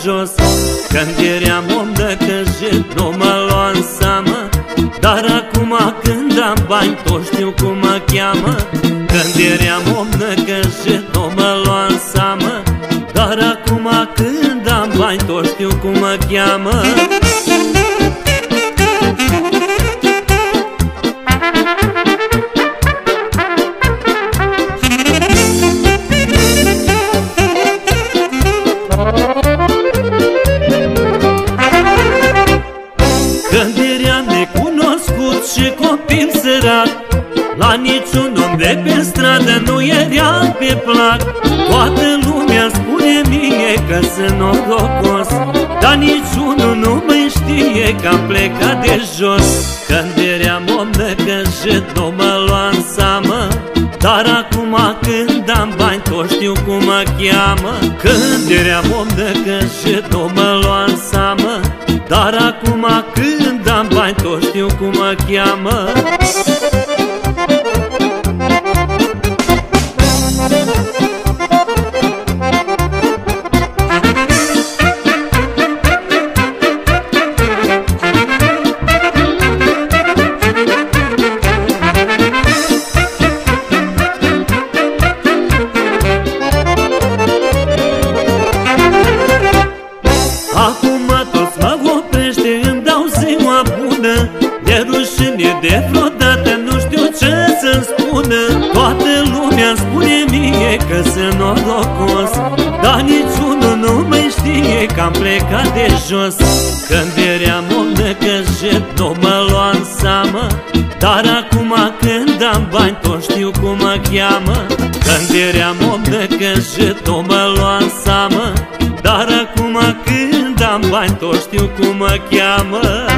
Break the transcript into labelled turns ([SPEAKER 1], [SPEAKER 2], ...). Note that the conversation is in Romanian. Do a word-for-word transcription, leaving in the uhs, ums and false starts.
[SPEAKER 1] jos. Când eram om necăjit nu mă lua în seamă, dar acum când am bani toți știu cum mă cheamă. Când eram om necăjit nu mă lua în seamă, dar acum când am bani toți știu cum mă cheamă. Când eram necunoscut și copil sărac, la niciun om de pe stradă nu eram pe plac. Toată lumea spune mie că sunt norocos, dar niciunul nu mai știe că am plecat de jos. Când eram om necăjit nu mă lua în seamă, dar acum când am bani toți știu cum mă cheamă. Când eram om necăjit nu mă lua în seamă, dar acum când am bani toți știu cum mă cheamă. Acum toți mă oprește, îmi dau ziua bună, de rușine de vreodată nu știu ce să-mi spună. Toată lumea spune mie că sunt norocos, dar niciunul nu mai știe că am plecat de jos. Când eram om necăjit nu mă lua în seamă, dar acum când am bani toți știu cum mă cheamă. Când eram om necăjit nu mă lua în seamă, dar acum când am bani toți știu cum mă cheamă.